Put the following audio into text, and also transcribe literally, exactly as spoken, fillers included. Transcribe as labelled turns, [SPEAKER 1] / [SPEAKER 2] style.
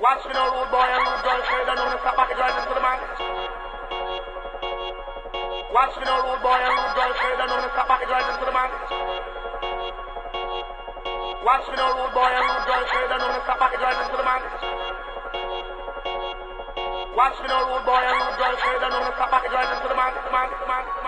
[SPEAKER 1] Watch me no rude boy and rude girl, straight down on the stop back driving to the man. Watch me no rude boy and rude girl, straight down on the stop back driving to the man. Watch me no rude boy and rude girl, straight down on the stop back driving to the man. Watch me no rude boy and rude girl, straight down on the stop back driving to the man, man, man.